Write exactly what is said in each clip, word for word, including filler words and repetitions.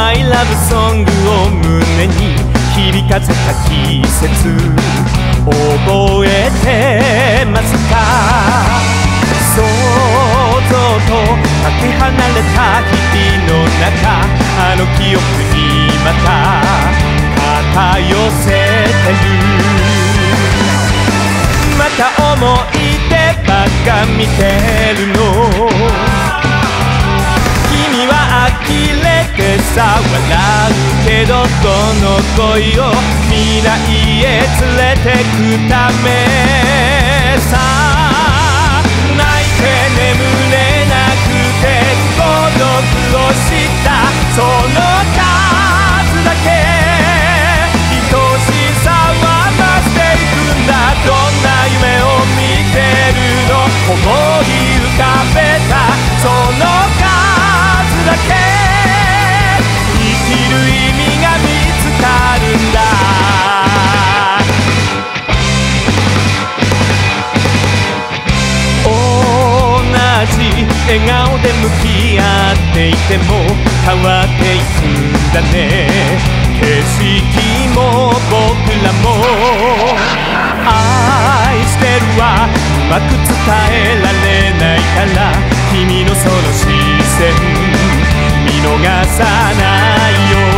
マイラブソングを胸に響かせた季節覚えてますか？想像とかけ離れた日々の中、あの記憶にまた肩寄せてる。また思い出ばっか見てるの。君は呆れてさ笑うけど、この恋を未来へ連れてくためさ。泣いて眠れなくて孤独をしたその数だけ、愛しさは増していくんだ。どんな夢を見てるの？思い浮かべたその数だけ、生きる意味が見つかるんだ。笑顔で向き合っていても変わっていくんだね。景色も僕らも愛してるわ、うまく伝えられないから君のその視線見逃さないよ。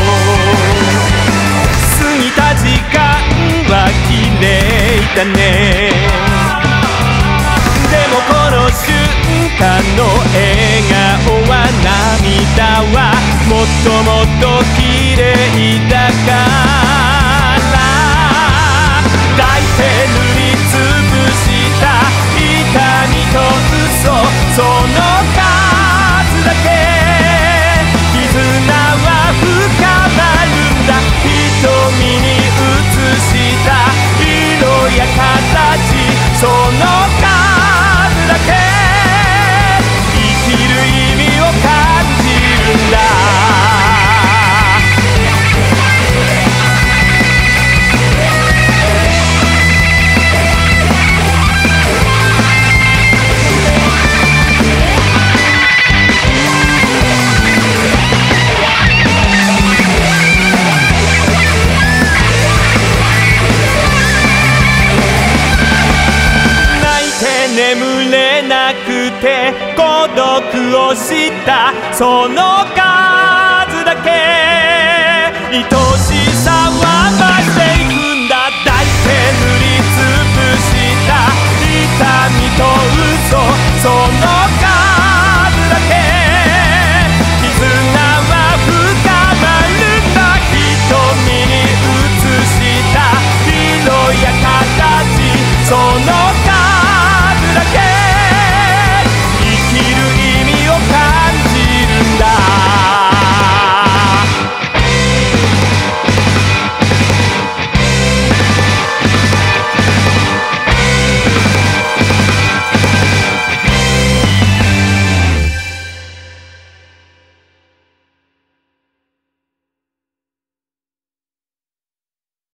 過ぎた時間は綺麗だね。でもこの瞬間の笑顔は涙はもっともっと綺麗だから、抱いて塗りつぶした痛みと嘘、その数だけ絆は深まるんだ。瞳に映した色や形、その数だけ生きる意味を感じるんだ。眠れなくて孤独をしたその数